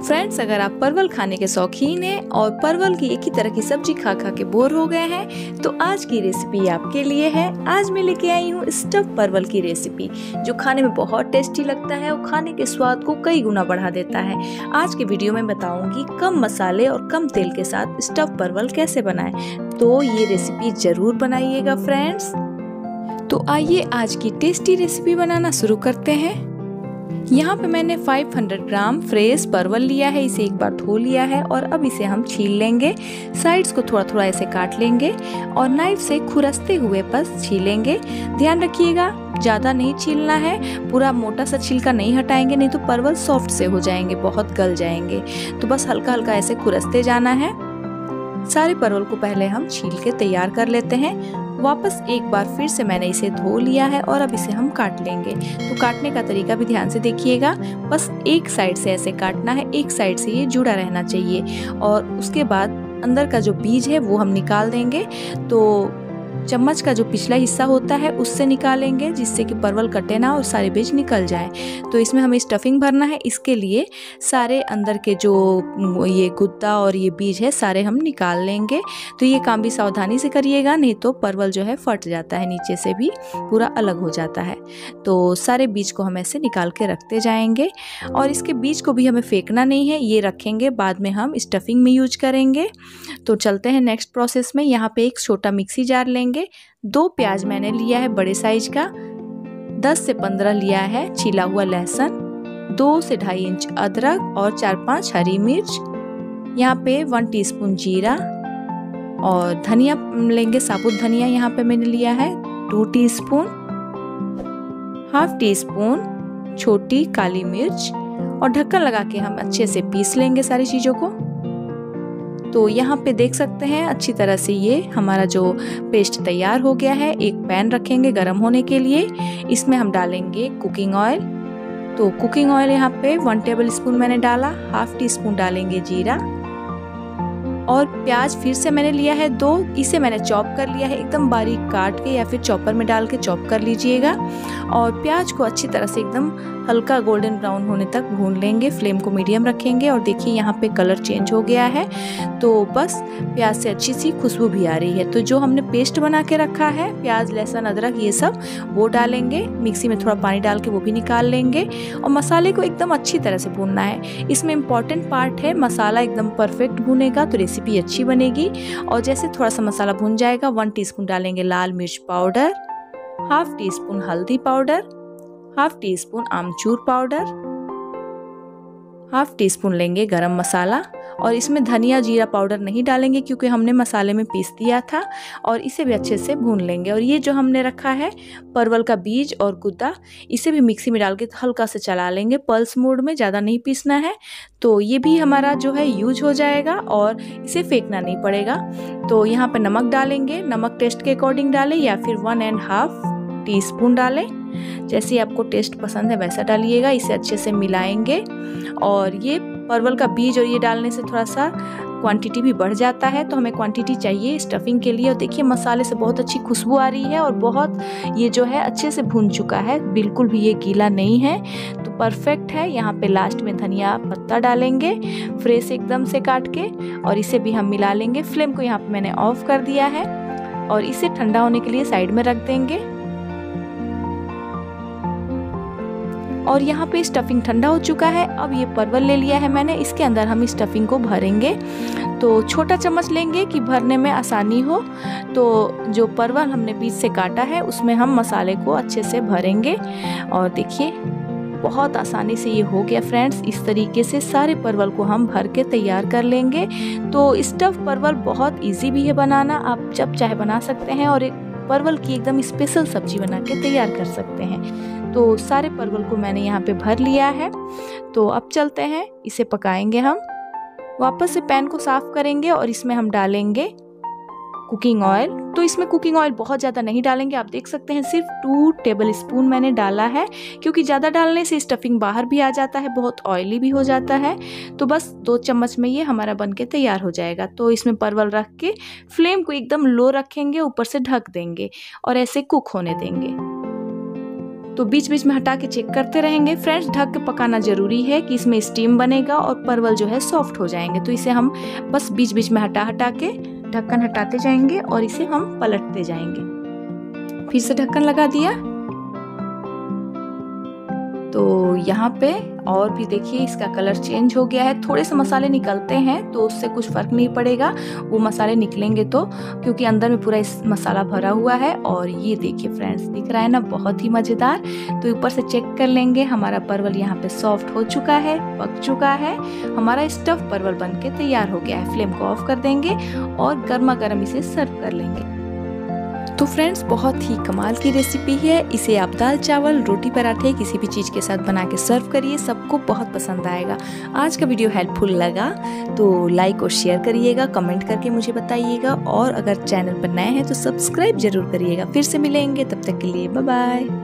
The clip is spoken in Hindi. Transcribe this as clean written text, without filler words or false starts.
फ्रेंड्स, अगर आप परवल खाने के शौकीन हैं और परवल की एक ही तरह की सब्जी खा खा के बोर हो गए हैं तो आज की रेसिपी आपके लिए है। आज मैं लेके आई हूँ स्टफ परवल की रेसिपी, जो खाने में बहुत टेस्टी लगता है और खाने के स्वाद को कई गुना बढ़ा देता है। आज के वीडियो में बताऊंगी कम मसाले और कम तेल के साथ स्टफ परवल कैसे बनाएं, तो ये रेसिपी जरूर बनाइएगा फ्रेंड्स। तो आइए आज की टेस्टी रेसिपी बनाना शुरू करते हैं। यहाँ पे मैंने 500 ग्राम फ्रेश परवल लिया है, इसे एक बार धो लिया है और अब इसे हम छील लेंगे। साइड्स को थोड़ा थोड़ा ऐसे काट लेंगे और नाइफ से खुरसते हुए बस छीलेंगे। ध्यान रखिएगा ज़्यादा नहीं छीलना है, पूरा मोटा सा छिलका नहीं हटाएंगे, नहीं तो परवल सॉफ्ट से हो जाएंगे, बहुत गल जाएंगे। तो बस हल्का हल्का ऐसे खुरसते जाना है। सारे परवल को पहले हम छील के तैयार कर लेते हैं। वापस एक बार फिर से मैंने इसे धो लिया है और अब इसे हम काट लेंगे। तो काटने का तरीका भी ध्यान से देखिएगा, बस एक साइड से ऐसे काटना है, एक साइड से ये जुड़ा रहना चाहिए। और उसके बाद अंदर का जो बीज है वो हम निकाल देंगे। तो चम्मच का जो पिछला हिस्सा होता है उससे निकालेंगे, जिससे कि परवल कटे ना और सारे बीज निकल जाए। तो इसमें हमें स्टफिंग भरना है, इसके लिए सारे अंदर के जो ये गुद्दा और ये बीज है सारे हम निकाल लेंगे। तो ये काम भी सावधानी से करिएगा, नहीं तो परवल जो है फट जाता है, नीचे से भी पूरा अलग हो जाता है। तो सारे बीज को हम ऐसे निकाल के रखते जाएंगे और इसके बीज को भी हमें फेंकना नहीं है, ये रखेंगे, बाद में हम स्टफिंग में यूज करेंगे। तो चलते हैं नेक्स्ट प्रोसेस में। यहाँ पे एक छोटा मिक्सी जार लेंगे। 2 प्याज मैंने लिया है बड़े साइज का, 10 से 15 लिया है छिला हुआ लहसुन, 2 से 2.5 इंच अदरक और 4-5 हरी मिर्च। यहाँ पे 1 टीस्पून जीरा और धनिया लेंगे, साबुत धनिया यहाँ पे मैंने लिया है 2 टीस्पून, 1/2 टीस्पून छोटी काली मिर्च और ढक्कन लगा के हम अच्छे से पीस लेंगे सारी चीज़ों को। तो यहाँ पे देख सकते हैं अच्छी तरह से ये हमारा जो पेस्ट तैयार हो गया है। एक पैन रखेंगे गरम होने के लिए, इसमें हम डालेंगे कुकिंग ऑयल। तो कुकिंग ऑयल यहाँ पे 1 टेबल स्पून मैंने डाला, 1/2 टीस्पून डालेंगे जीरा और प्याज फिर से मैंने लिया है 2, इसे मैंने चॉप कर लिया है, एकदम बारीक काट के या फिर चॉपर में डाल के चॉप कर लीजिएगा। और प्याज को अच्छी तरह से एकदम हल्का गोल्डन ब्राउन होने तक भून लेंगे, फ्लेम को मीडियम रखेंगे। और देखिए यहाँ पे कलर चेंज हो गया है, तो बस प्याज से अच्छी सी खुशबू भी आ रही है। तो जो हमने पेस्ट बना के रखा है, प्याज लहसुन अदरक ये सब, वो डालेंगे। मिक्सी में थोड़ा पानी डाल के वो भी निकाल लेंगे और मसाले को एकदम अच्छी तरह से भूनना है। इसमें इम्पॉर्टेंट पार्ट है, मसाला एकदम परफेक्ट भुनेगा तो रेसिपी अच्छी बनेगी। और जैसे थोड़ा सा मसाला भुन जाएगा, 1 टीस्पून डालेंगे लाल मिर्च पाउडर, 1/2 टीस्पून हल्दी पाउडर, 1/2 टीस्पून आमचूर पाउडर, 1/2 टीस्पून लेंगे गरम मसाला। और इसमें धनिया जीरा पाउडर नहीं डालेंगे क्योंकि हमने मसाले में पीस दिया था। और इसे भी अच्छे से भून लेंगे। और ये जो हमने रखा है परवल का बीज और गुद्दा, इसे भी मिक्सी में डाल के हल्का से चला लेंगे, पल्स मोड में, ज़्यादा नहीं पीसना है। तो ये भी हमारा जो है यूज हो जाएगा और इसे फेंकना नहीं पड़ेगा। तो यहाँ पर नमक डालेंगे, नमक टेस्ट के अकॉर्डिंग डालें या फिर 1.5 टीस्पून डालें, जैसे आपको टेस्ट पसंद है वैसा डालिएगा। इसे अच्छे से मिलाएंगे और ये परवल का बीज और ये डालने से थोड़ा सा क्वांटिटी भी बढ़ जाता है, तो हमें क्वांटिटी चाहिए स्टफिंग के लिए। और देखिए मसाले से बहुत अच्छी खुशबू आ रही है और बहुत ये जो है अच्छे से भुन चुका है, बिल्कुल भी ये गीला नहीं है, तो परफेक्ट है। यहाँ पे लास्ट में धनिया पत्ता डालेंगे फ्रेश एकदम से काट के और इसे भी हम मिला लेंगे। फ्लेम को यहाँ पे मैंने ऑफ कर दिया है और इसे ठंडा होने के लिए साइड में रख देंगे। और यहाँ पे स्टफिंग ठंडा हो चुका है। अब ये परवल ले लिया है मैंने, इसके अंदर हम स्टफिंग को भरेंगे। तो छोटा चम्मच लेंगे कि भरने में आसानी हो। तो जो परवल हमने बीच से काटा है उसमें हम मसाले को अच्छे से भरेंगे। और देखिए बहुत आसानी से ये हो गया फ्रेंड्स। इस तरीके से सारे परवल को हम भर के तैयार कर लेंगे। तो स्टफ परवल बहुत ईजी भी है बनाना, आप जब चाहे बना सकते हैं और एक परवल की एकदम स्पेशल सब्जी बना के तैयार कर सकते हैं। तो सारे परवल को मैंने यहाँ पे भर लिया है। तो अब चलते हैं, इसे पकाएंगे हम। वापस से पैन को साफ करेंगे और इसमें हम डालेंगे कुकिंग ऑयल। तो इसमें कुकिंग ऑयल बहुत ज़्यादा नहीं डालेंगे, आप देख सकते हैं सिर्फ 2 टेबल स्पून मैंने डाला है, क्योंकि ज़्यादा डालने से स्टफिंग बाहर भी आ जाता है, बहुत ऑयली भी हो जाता है। तो बस 2 चम्मच में ये हमारा बन के तैयार हो जाएगा। तो इसमें परवल रख के फ्लेम को एकदम लो रखेंगे, ऊपर से ढक देंगे और ऐसे कुक होने देंगे। तो बीच बीच में हटा के चेक करते रहेंगे। फ्रेंड्स, ढक के पकाना ज़रूरी है कि इसमें स्टीम बनेगा और परवल जो है सॉफ्ट हो जाएंगे। तो इसे हम बस बीच बीच में हटा के ढक्कन हटाते जाएंगे और इसे हम पलटते जाएंगे। फिर से ढक्कन लगा दिया। तो यहाँ पे और भी देखिए इसका कलर चेंज हो गया है। थोड़े से मसाले निकलते हैं तो उससे कुछ फर्क नहीं पड़ेगा, वो मसाले निकलेंगे तो, क्योंकि अंदर में पूरा इस मसाला भरा हुआ है। और ये देखिए फ्रेंड्स, दिख रहा है ना, बहुत ही मज़ेदार। तो ऊपर से चेक कर लेंगे। हमारा परवल यहाँ पे सॉफ्ट हो चुका है, पक चुका है। हमारा स्टफ परवल बन के तैयार हो गया है। फ्लेम को ऑफ कर देंगे और गर्मा गर्म इसे सर्व कर लेंगे। तो फ्रेंड्स, बहुत ही कमाल की रेसिपी है। इसे आप दाल चावल, रोटी, पराठे किसी भी चीज़ के साथ बना के सर्व करिए, सबको बहुत पसंद आएगा। आज का वीडियो हेल्पफुल लगा तो लाइक और शेयर करिएगा, कमेंट करके मुझे बताइएगा। और अगर चैनल पर नए हैं तो सब्सक्राइब जरूर करिएगा। फिर से मिलेंगे, तब तक के लिए बाय बाय।